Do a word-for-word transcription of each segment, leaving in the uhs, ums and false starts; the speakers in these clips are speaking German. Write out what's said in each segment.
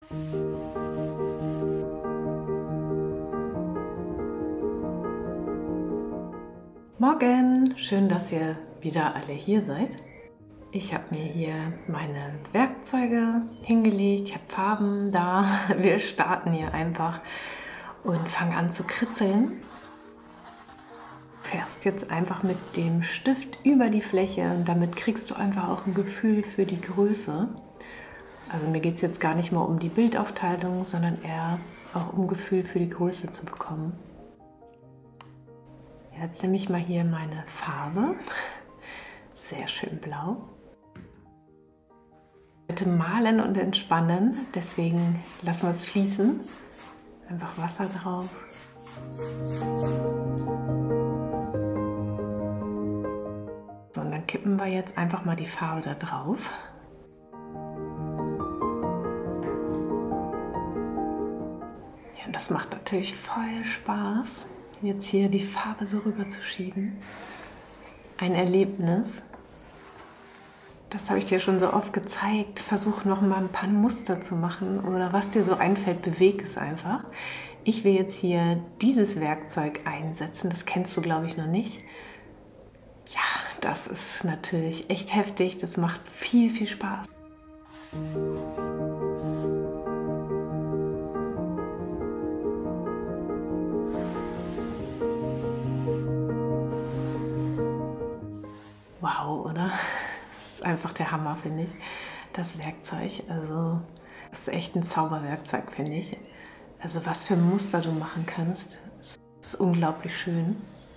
Morgen! Schön, dass ihr wieder alle hier seid. Ich habe mir hier meine Werkzeuge hingelegt, ich habe Farben da. Wir starten hier einfach und fangen an zu kritzeln. Du fährst jetzt einfach mit dem Stift über die Fläche und damit kriegst du einfach auch ein Gefühl für die Größe. Also mir geht es jetzt gar nicht mal um die Bildaufteilung, sondern eher auch um ein Gefühl für die Größe zu bekommen. Jetzt nehme ich mal hier meine Farbe, sehr schön blau. Bitte malen und entspannen, deswegen lassen wir es fließen. Einfach Wasser drauf. So, und dann kippen wir jetzt einfach mal die Farbe da drauf. Ja, das macht natürlich voll Spaß. Jetzt hier die Farbe so rüber zu schieben. Ein Erlebnis. Das habe ich dir schon so oft gezeigt. Versuch noch mal ein paar Muster zu machen oder was dir so einfällt, beweg es einfach. Ich will jetzt hier dieses Werkzeug einsetzen. Das kennst du, glaube ich, noch nicht. Ja, das ist natürlich echt heftig. Das macht viel, viel Spaß. Wow, oder? Das ist einfach der Hammer, finde ich, das Werkzeug. Also, das ist echt ein Zauberwerkzeug, finde ich. Also, was für Muster du machen kannst, das ist unglaublich schön.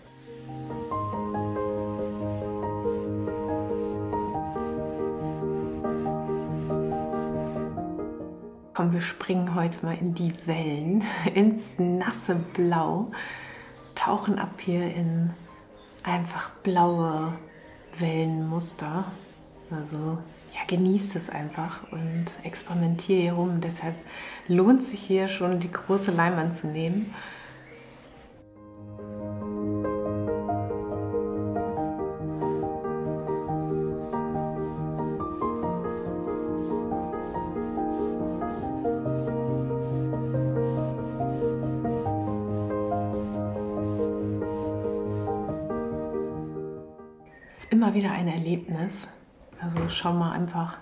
Komm, wir springen heute mal in die Wellen, ins nasse Blau, tauchen ab hier in einfach blaue Wellenmuster. Also ja, genießt es einfach und experimentiere hier rum. Deshalb lohnt sich hier schon die große Leinwand zu nehmen. Immer wieder ein Erlebnis. Also schau mal einfach,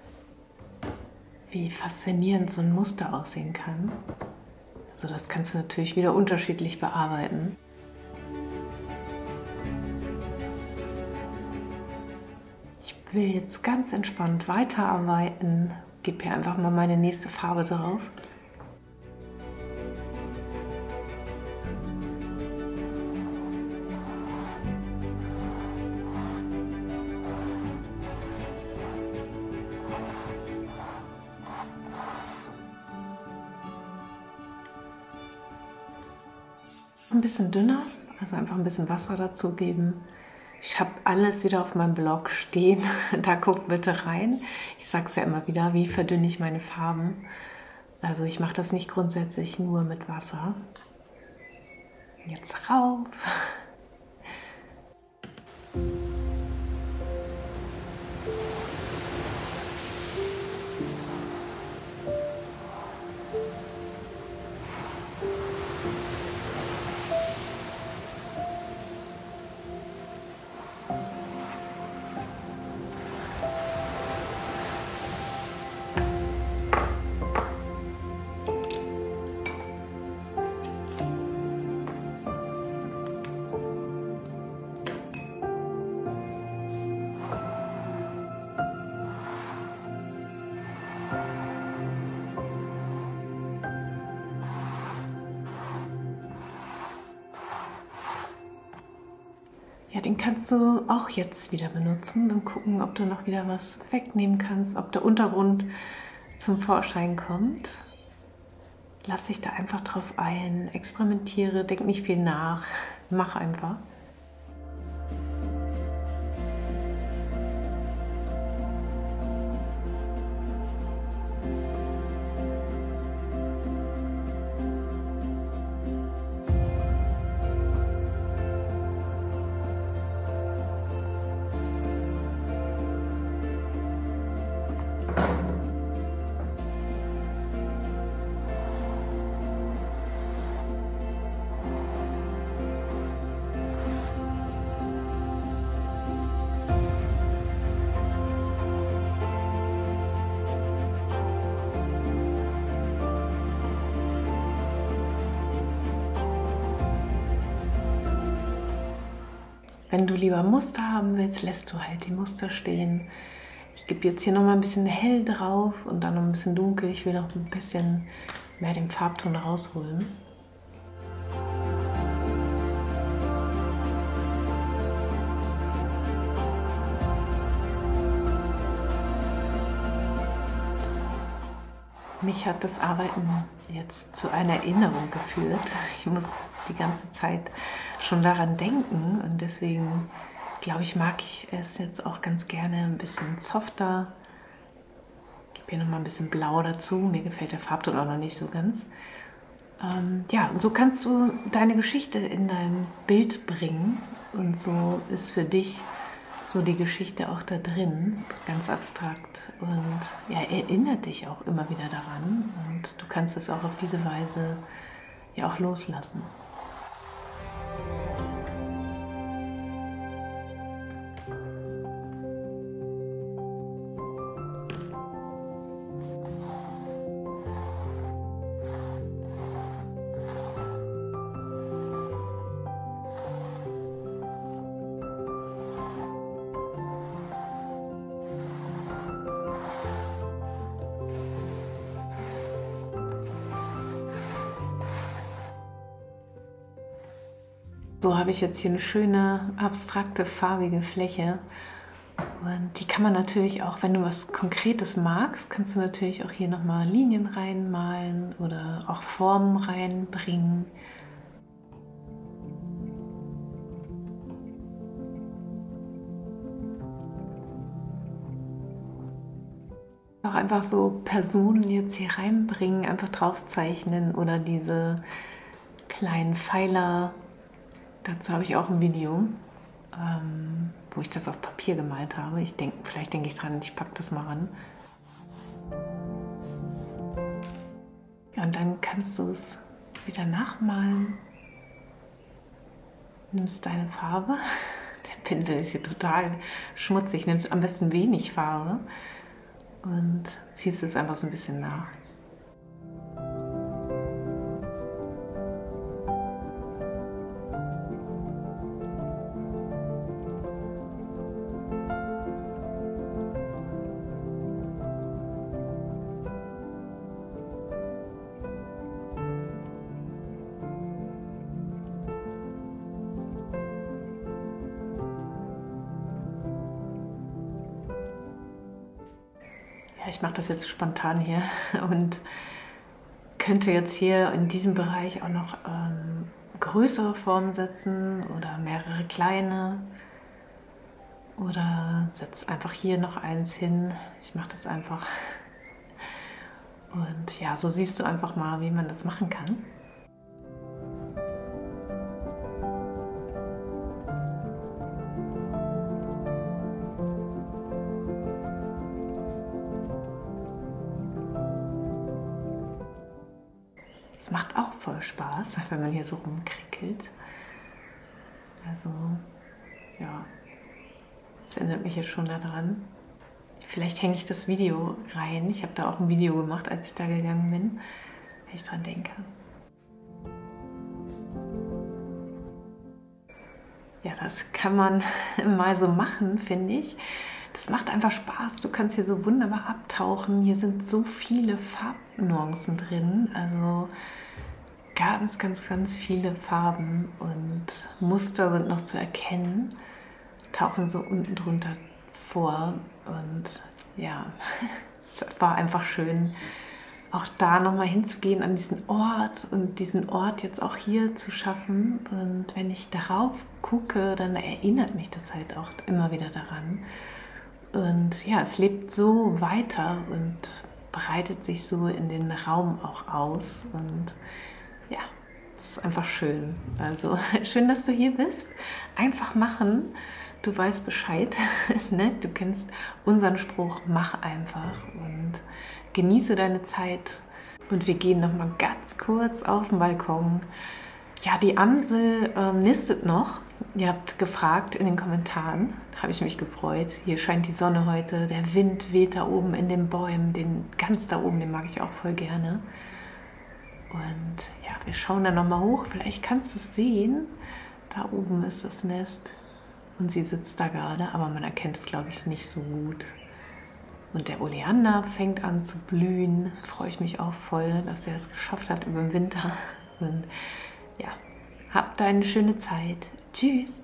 wie faszinierend so ein Muster aussehen kann. Also das kannst du natürlich wieder unterschiedlich bearbeiten. Ich will jetzt ganz entspannt weiterarbeiten. Gebe hier einfach mal meine nächste Farbe drauf. Ein bisschen dünner, also einfach ein bisschen Wasser dazu geben. Ich habe alles wieder auf meinem Blog stehen, da guck bitte rein. Ich sage es ja immer wieder, wie verdünne ich meine Farben. Also ich mache das nicht grundsätzlich nur mit Wasser. Jetzt rauf. Ja, den kannst du auch jetzt wieder benutzen und gucken, ob du noch wieder was wegnehmen kannst, ob der Untergrund zum Vorschein kommt. Lass dich da einfach drauf ein, experimentiere, denk nicht viel nach, mach einfach. Wenn du lieber Muster haben willst, lässt du halt die Muster stehen. Ich gebe jetzt hier noch mal ein bisschen hell drauf und dann noch ein bisschen dunkel. Ich will noch ein bisschen mehr den Farbton rausholen. Mich hat das Arbeiten jetzt zu einer Erinnerung geführt. Ich muss die ganze Zeit schon daran denken und deswegen glaube ich, mag ich es jetzt auch ganz gerne ein bisschen softer. Ich gebe hier noch mal ein bisschen Blau dazu. Mir gefällt der Farbton auch noch nicht so ganz. Ähm, ja, und so kannst du deine Geschichte in dein Bild bringen und so ist für dich so die Geschichte auch da drin, ganz abstrakt und ja, erinnert dich auch immer wieder daran und du kannst es auch auf diese Weise ja auch loslassen. So habe ich jetzt hier eine schöne, abstrakte, farbige Fläche. Und die kann man natürlich auch, wenn du was Konkretes magst, kannst du natürlich auch hier nochmal Linien reinmalen oder auch Formen reinbringen. Auch einfach so Personen jetzt hier reinbringen, einfach drauf zeichnen oder diese kleinen Pfeiler. Dazu habe ich auch ein Video, ähm, wo ich das auf Papier gemalt habe. Ich denk, vielleicht denke ich dran, ich packe das mal ran. Ja, und dann kannst du es wieder nachmalen. Nimmst deine Farbe. Der Pinsel ist hier total schmutzig. Nimmst am besten wenig Farbe und ziehst es einfach so ein bisschen nach. Ich mache das jetzt spontan hier und könnte jetzt hier in diesem Bereich auch noch ähm, größere Formen setzen oder mehrere kleine oder setze einfach hier noch eins hin. Ich mache das einfach und ja, so siehst du einfach mal, wie man das machen kann. Es macht auch voll Spaß, wenn man hier so rumkrickelt. Also, ja, das erinnert mich jetzt schon daran. Vielleicht hänge ich das Video rein. Ich habe da auch ein Video gemacht, als ich da gegangen bin, wenn ich dran denke. Ja, das kann man mal so machen, finde ich. Das macht einfach Spaß. Du kannst hier so wunderbar abtauchen. Hier sind so viele Farbnuancen drin. Also ganz, ganz, ganz viele Farben und Muster sind noch zu erkennen. Tauchen so unten drunter vor. Und ja, es war einfach schön, auch da nochmal hinzugehen an diesen Ort und diesen Ort jetzt auch hier zu schaffen. Und wenn ich darauf gucke, dann erinnert mich das halt auch immer wieder daran. Und ja, es lebt so weiter und breitet sich so in den Raum auch aus. Und ja, es ist einfach schön. Also schön, dass du hier bist. Einfach machen. Du weißt Bescheid. Ne? Du kennst unseren Spruch, mach einfach und genieße deine Zeit. Und wir gehen noch mal ganz kurz auf den Balkon. Ja, die Amsel äh, nistet noch. Ihr habt gefragt in den Kommentaren, da habe ich mich gefreut. Hier scheint die Sonne heute, der Wind weht da oben in den Bäumen, den ganz da oben, den mag ich auch voll gerne. Und ja, wir schauen dann nochmal hoch, vielleicht kannst du es sehen. Da oben ist das Nest. und sie sitzt da gerade, aber man erkennt es, glaube ich, nicht so gut. Und der Oleander fängt an zu blühen. Freue ich mich auch voll, dass er es geschafft hat über den Winter. Und ja, habt eine schöne Zeit. Tschüss!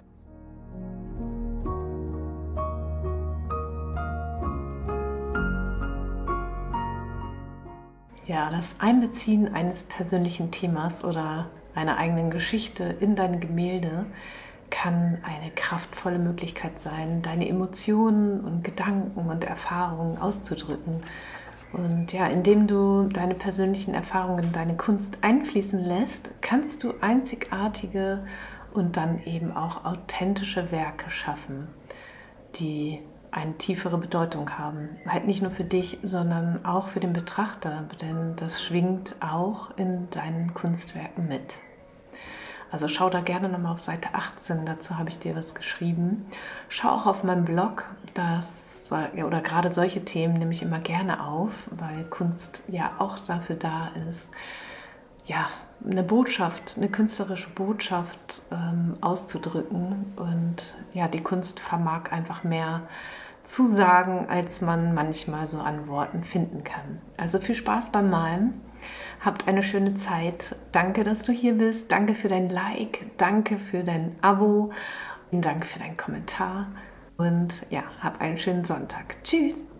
Ja, das Einbeziehen eines persönlichen Themas oder einer eigenen Geschichte in dein Gemälde kann eine kraftvolle Möglichkeit sein, deine Emotionen und Gedanken und Erfahrungen auszudrücken. Und ja, indem du deine persönlichen Erfahrungen in deine Kunst einfließen lässt, kannst du einzigartige und dann eben auch authentische Werke schaffen, die eine tiefere Bedeutung haben. Halt nicht nur für dich, sondern auch für den Betrachter, denn das schwingt auch in deinen Kunstwerken mit. Also schau da gerne nochmal auf Seite achtzehn, dazu habe ich dir was geschrieben. Schau auch auf meinem Blog, das, oder gerade solche Themen nehme ich immer gerne auf, weil Kunst ja auch dafür da ist, ja, eine Botschaft, eine künstlerische Botschaft ähm, auszudrücken. Und ja, die Kunst vermag einfach mehr zu sagen, als man manchmal so an Worten finden kann. Also viel Spaß beim Malen. Habt eine schöne Zeit. Danke, dass du hier bist. Danke für dein Like. Danke für dein Abo. Und danke für deinen Kommentar. Und ja, hab einen schönen Sonntag. Tschüss!